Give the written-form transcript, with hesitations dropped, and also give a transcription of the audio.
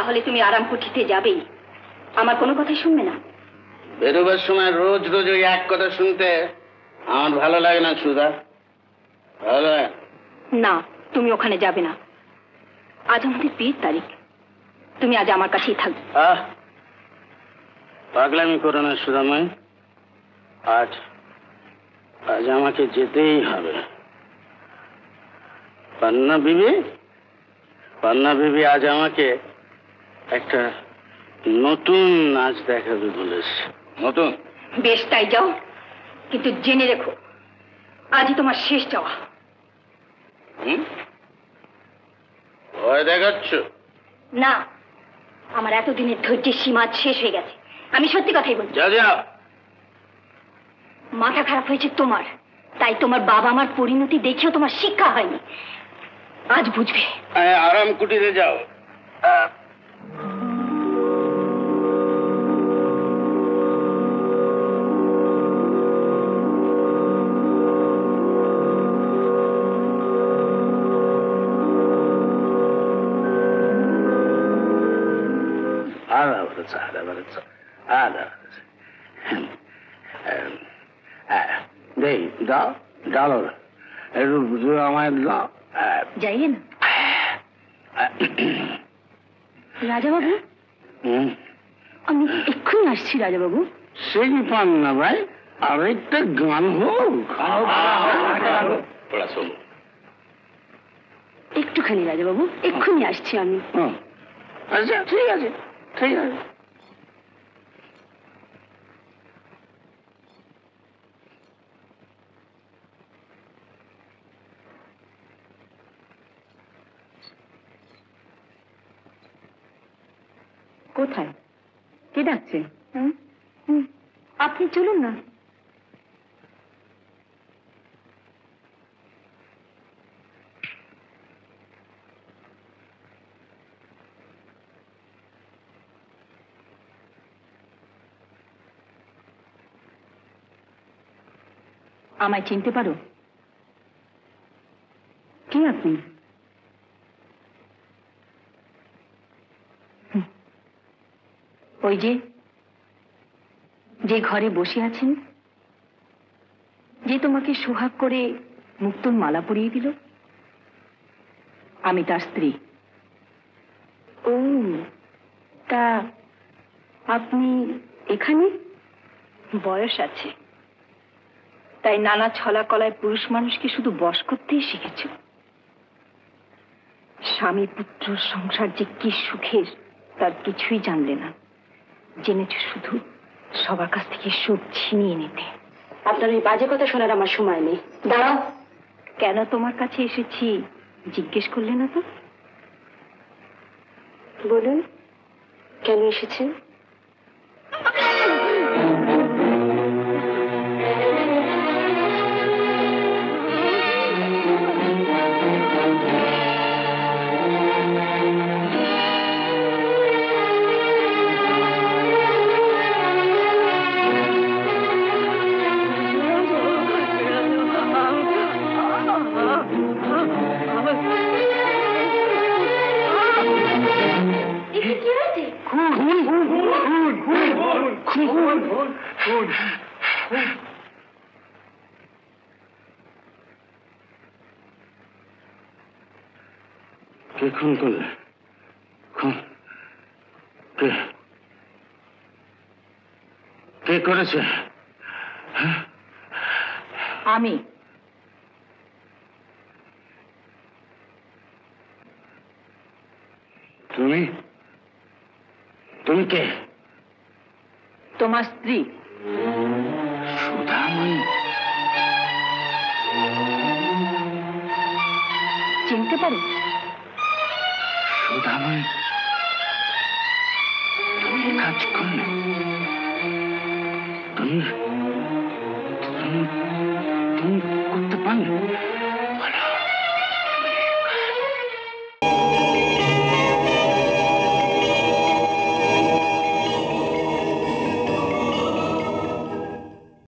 তাহলে তুমি আরাম কুঠিতে যাবেই, আমার কোনো কথাই শুনবে না। বেরোবার সময় রোজ রোজ ওই এক কথা শুনতে আমার ভালো লাগে না সুধা, ভালো লাগে না। তুমি ওখানে যাবে না, আজ আমাদের বিয়ের তারিখ, তুমি আজ আমার কাছেই থাকবে। পাগলামি করো না সুধাময়, আজ আজ আমাকে যেতেই হবে। পান্না বিবি আজ আমাকে একটা নতুন নাচ দেখাবে বলেছে। নতুন? বেশ, তাই যাও, কিন্তু জেনে রেখো আজই তোমার শেষ যাওয়া। ভয় দেখাচ্ছ? না, আমার এতদিনের ধৈর্যের সীমা শেষ হয়ে গেছে, আমি সত্যি কথাই বলছি। যাও। মাথা খারাপ হয়েছে তোমার, তাই তোমার বাবা আমার পরিণতি দেখেও তোমার শিক্ষা হয়নি, আজ বুঝবে। আরাম কুটিরে যাও। ডালো একটু আমায় দাও। যাইয়ে না রাজাবাবু, আমি এক্ষুনি আসছি। রাজাবাবু, সে কি পান না ভাই, আরেকটা গান হোক। একটুখানি রাজাবাবু, এক্ষুনি আসছি আমি। আচ্ছা, ঠিক আছে ঠিক আছে। কোথায়? কে ডাকছে? আপনি চলুন না। আমায় চিনতে পারো? কে আপনি? ওই যে ঘরে বসে আছেন, যে তোমাকে সোহাগ করে মুক্তোর মালা পরিয়ে দিল, আমি তার স্ত্রী। ও, তা আপনি এখানে? বয়স আছে, তাই নানা ছলা কলায় পুরুষ মানুষকে শুধু বশ করতেই শিখেছ। স্বামী পুত্র সংসার যে কি সুখের তার কিছুই জানলে না, জেনেছ শুধু সবার কাছ থেকে সুখ ছিনিয়ে নিতে। আপনার ওই বাজে কথা শোনার আমার সময় নেই। দাঁড়াও, কেন তোমার কাছে এসেছি জিজ্ঞেস করলে না তো? বলুন, কেন এসেছেন? কে খুন করলে? কে করেছে? আমি। তুমি? তুমি কে? তোমার স্ত্রী সুধাময়ী। চিনতে পারো? সুধাময়ী, তুমি কাজ করলে? তুমি